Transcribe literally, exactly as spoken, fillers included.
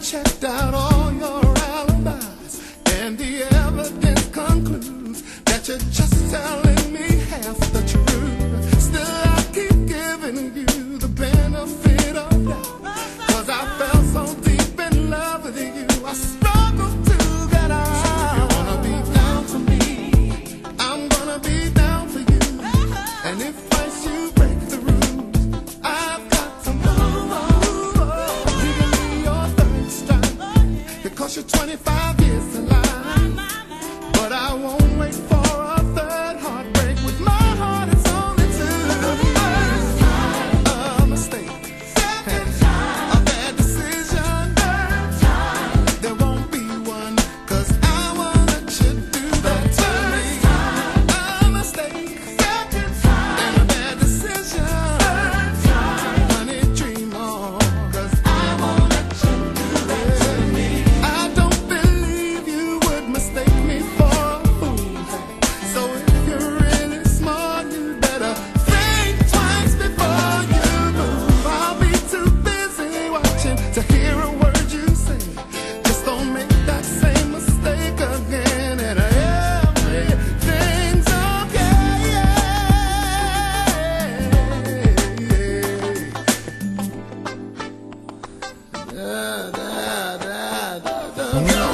checked out all your alibis, and the evidence concludes that you're just telling me half the truth. Still, I keep giving you the benefit of doubt, 'cause I fell so deep in love with you, I struggle to get out. So if you wanna be down for me, I'm gonna be down for you. And if once you break the rules, I've got to move on. You give me your third strike. It cost you twenty-five years to lie, but I won't wait for a third heartbreak. With my heart, it's only two. First time, a mistake. Second time, a bad decision. Third time, there won't be one, 'cause I won't let you do that to me. First time, a mistake. Second time, and a bad decision. Third time, honey, dream on, 'cause I won't let you do that to me. I don't believe you would mistake me for a fool. So if you're really smart, you better think twice before you move. I'll be too busy watching to hear a word you say. Just don't make that same mistake again, and everything's okay. Da, da, da, da, da.